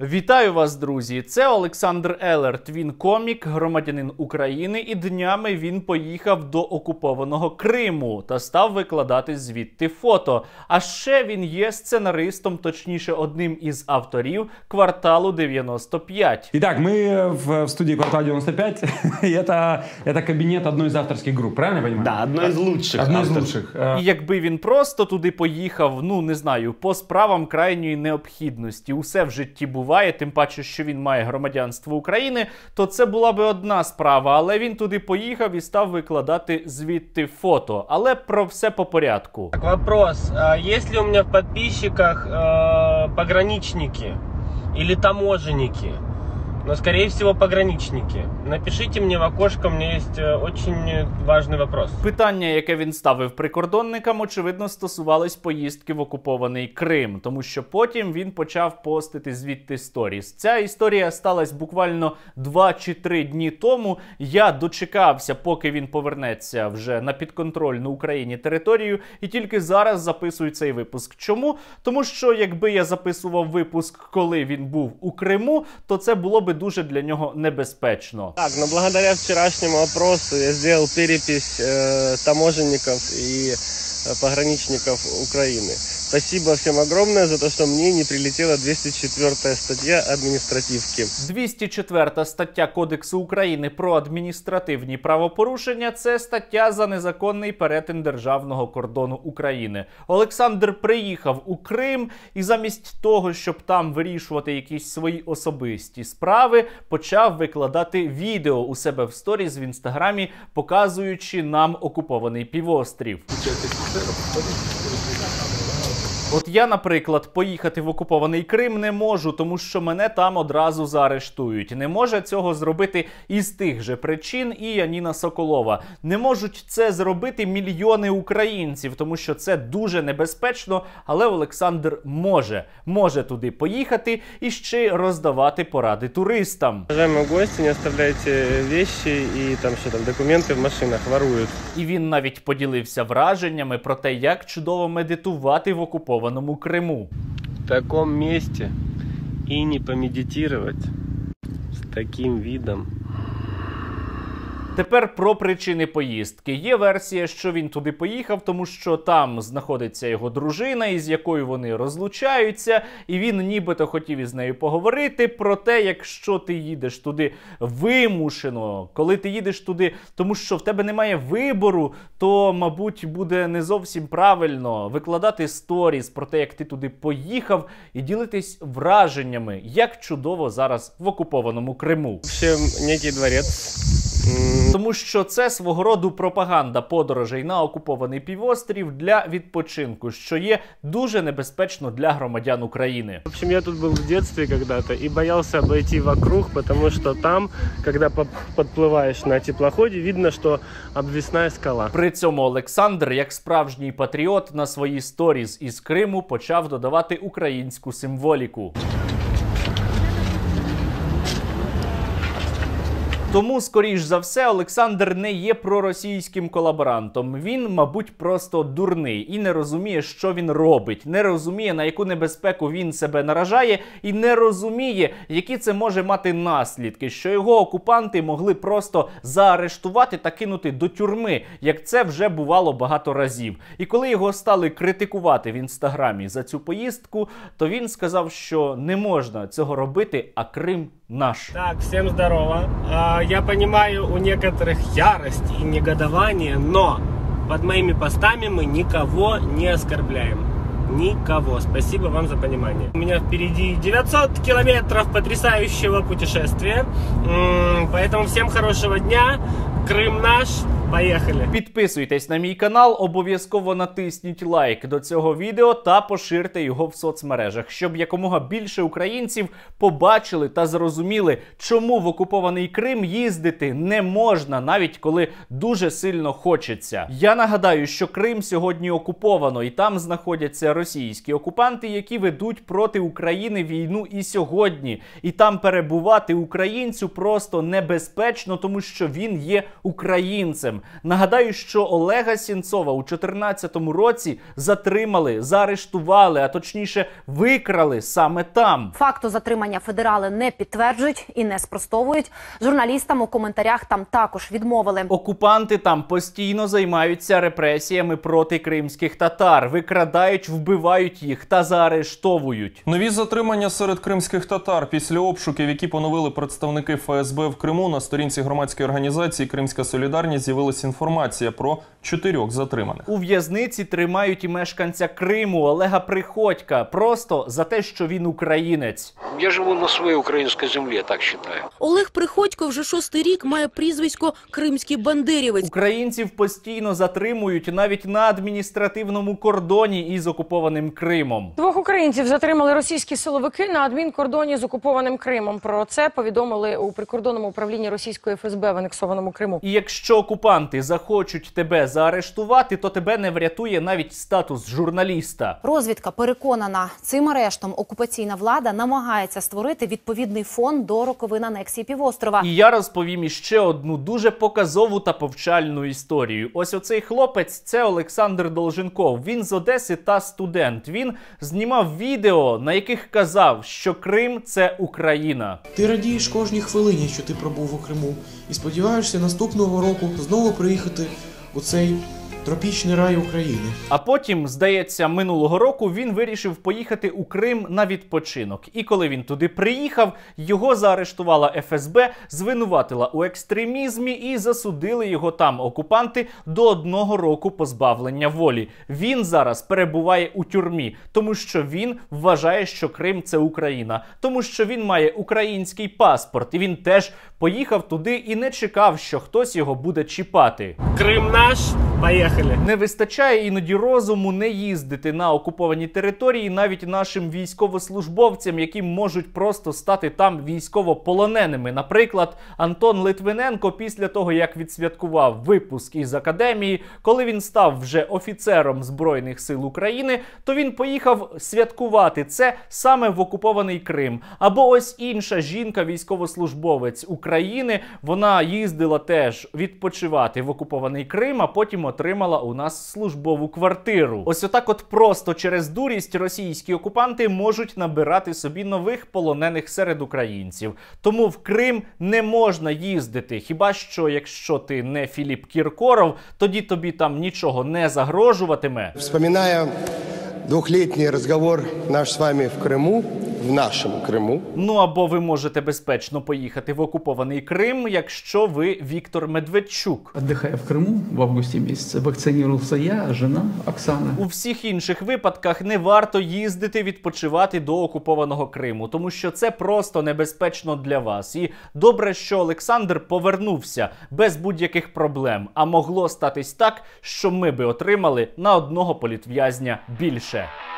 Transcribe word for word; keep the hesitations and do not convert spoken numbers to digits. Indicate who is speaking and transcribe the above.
Speaker 1: Вітаю вас, друзі! Це Олександр Елерт. Він комік, громадянин України, і днями він поїхав до окупованого Криму та став викладати звідти фото. А ще він є сценаристом, точніше одним із авторів «Кварталу дев'яносто п'ять».
Speaker 2: Итак, мы в студии «Квартал девяносто пять». это, это кабинет одной из авторских групп, правильно я понимаю?
Speaker 3: Да, одной из лучших.
Speaker 2: Одной из лучших.
Speaker 1: І якби він просто туди поїхав, ну, не знаю, по справам крайньої необхідності, усе в житті буває, тим паче, що він має громадянство України, то це була би одна справа, але він туди поїхав і став викладати звідти фото. Але про все по порядку.
Speaker 4: Так, вопрос. А есть ли у меня в подписчиках э, пограничники или таможенники? Но, скорее всего, пограничники. Напишите мне в окошко, у меня есть очень важный вопрос.
Speaker 1: Питання, яке він ставив прикордонникам, очевидно, стосувались поїздки в окупований Крим, тому що потім він почав постити звідти сторіс. Ця історія сталася буквально два чи три дні тому. Я дочекався, поки він повернеться вже на підконтрольну Україні територію, і тільки зараз записую цей випуск. Чому? Тому що якби я записував випуск, коли він був у Криму, то це було би дуже для нього небезпечно.
Speaker 4: Так, но благодаря вчерашнему опросу я сделал перепись э, таможенников и э, пограничников Украины. Спасибо всем огромное за то, что мне не прилетела двести четвёртая статья административки.
Speaker 1: двісті четверта стаття Кодексу України про адміністративні правопорушення – це стаття за незаконний перетин державного кордону України. Олександр приїхав у Крим і замість того, щоб там вирішувати якісь свої особисті справи, почав викладати відео у себе в сторіз в інстаграмі, показуючи нам окупований півострів. От я, наприклад, поїхати в окупований Крим не можу, тому що мене там одразу заарештують. Не може цього зробити із тих же причин і Яніна Соколова. Не можуть це зробити мільйони українців, тому що це дуже небезпечно, але Олександр може. Може туди поїхати і ще й роздавати поради туристам.
Speaker 4: Уважаемые гости, не оставляйте вещи и там что там, документы в машинах воруют.
Speaker 1: І він навіть поділився враженнями про те, як чудово медитувати в окупованому Криму.
Speaker 4: В таком месте и не помедитировать с таким видом.
Speaker 1: Тепер про причини поїздки. Є версія, що він туди поїхав, тому що там знаходиться його дружина, із якою вони розлучаються, і він нібито хотів із нею поговорити про те, якщо ти їдеш туди вимушено, коли ти їдеш туди, тому що в тебе немає вибору, то, мабуть, буде не зовсім правильно викладати сторіс про те, як ти туди поїхав, і ділитись враженнями, як чудово зараз в окупованому Криму.
Speaker 4: В общем, некий дворець.
Speaker 1: Тому що це свого роду пропаганда подорожей на окупований півострів для відпочинку, що є дуже небезпечно для громадян України.
Speaker 4: В общем, я тут был в детстве когда-то и боялся обойти вокруг, потому что там, когда подплываешь на теплоходе, видно, что обвісна скала.
Speaker 1: При цьому Олександр, як справжній патріот, на свої сторіс із Криму почав додавати українську символіку. Тому, скоріш за все, Олександр не є проросійським колаборантом. Він, мабуть, просто дурний і не розуміє, що він робить, не розуміє, на яку небезпеку він себе наражає, і не розуміє, які це може мати наслідки, що його окупанти могли просто заарештувати та кинути до тюрми, як це вже бувало багато разів. І коли його стали критикувати в інстаграмі за цю поїздку, то він сказав, що не можна цього робити, а Крим наш.
Speaker 4: Так, всем здорово. Я понимаю у некоторых ярость и негодование, но под моими постами мы никого не оскорбляем. Никого. Спасибо вам за понимание. У меня впереди девятьсот километров потрясающего путешествия. Поэтому всем хорошего дня. Крим наш. Поїхали!
Speaker 1: Підписуйтесь на мій канал, обов'язково натисніть лайк до цього відео та поширте його в соцмережах, щоб якомога більше українців побачили та зрозуміли, чому в окупований Крим їздити не можна, навіть коли дуже сильно хочеться. Я нагадаю, що Крим сьогодні окуповано, і там знаходяться російські окупанти, які ведуть проти України війну і сьогодні. І там перебувати українцю просто небезпечно, тому що він є українцем. Нагадаю, що Олега Сенцова у чотирнадцятому році затримали, заарештували, а точніше викрали саме там.
Speaker 3: Факту затримання федерали не підтверджують і не спростовують. Журналістам у коментарях там також відмовили.
Speaker 1: Окупанти там постійно займаються репресіями проти кримських татар, викрадають, вбивають їх та заарештовують.
Speaker 5: Нові затримання серед кримських татар після обшуків, які поновили представники Ф С Б в Криму. На сторінці громадської організації «Кримська солідарність» з'явилася інформація про чотирьох затриманих.
Speaker 1: У в'язниці тримають і мешканця Криму Олега Приходька просто за те, що він українець.
Speaker 6: Я живу на своїй українській землі, я так вважаю.
Speaker 7: Олег Приходько вже шостий рік має прізвисько «Кримський бандерівець».
Speaker 1: Українців постійно затримують навіть на адміністративному кордоні із окупованим Кримом.
Speaker 8: Двох українців затримали російські силовики на адмінкордоні з окупованим Кримом. Про це повідомили у прикордонному управлінні російської Ф С Б в анексованому Криму.
Speaker 1: І якщо окупанти захочуть тебе заарештувати, то тебе не врятує навіть статус журналіста.
Speaker 3: Розвідка переконана, цим арештом окупаційна влада намагається створити відповідний фон до роковин анексії півострова.
Speaker 1: І я розповім іще одну дуже показову та повчальну історію. Ось оцей хлопець – це Олександр Долженков. Він з Одеси та студент. Він знімав відео, на яких казав, що Крим – це Україна.
Speaker 9: Ти радієш кожній хвилині, що ти пробув у Криму, і сподіваєшся наступного року знову приїхати у цей тропічний рай України.
Speaker 1: А потім, здається, минулого року він вирішив поїхати у Крим на відпочинок. І коли він туди приїхав, його заарештувала Ф С Б, звинуватила у екстремізмі і засудили його там окупанти до одного року позбавлення волі. Він зараз перебуває у тюрмі, тому що він вважає, що Крим – це Україна. Тому що він має український паспорт, і він теж поїхав туди і не чекав, що хтось його буде чіпати.
Speaker 4: Крим наш, поїхали.
Speaker 1: Не вистачає іноді розуму не їздити на окуповані території навіть нашим військовослужбовцям, які можуть просто стати там військовополоненими. Наприклад, Антон Литвиненко після того, як відсвяткував випуск із академії, коли він став вже офіцером Збройних сил України, то він поїхав святкувати це саме в окупований Крим. Або ось інша жінка-військовослужбовець України, вона їздила теж відпочивати в окупований Крим, а потім отримала у нас службову квартиру. Ось отак от просто через дурість російські окупанти можуть набирати собі нових полонених серед українців. Тому в Крим не можна їздити. Хіба що, якщо ти не Філіп Кіркоров, тоді тобі там нічого не загрожуватиме.
Speaker 10: Вспоминая двухлетний разговор наш с вами в Крыму, в нашому Криму.
Speaker 1: Ну або ви можете безпечно поїхати в окупований Крим, якщо ви Віктор Медведчук.
Speaker 11: Отдыхая в Крыму в августе месяце, вакцинировался я, жена Оксана.
Speaker 1: У всіх інших випадках не варто їздити відпочивати до окупованого Криму, тому що це просто небезпечно для вас. І добре, що Олександр повернувся без будь-яких проблем, а могло статись так, що ми би отримали на одного політв'язня більше.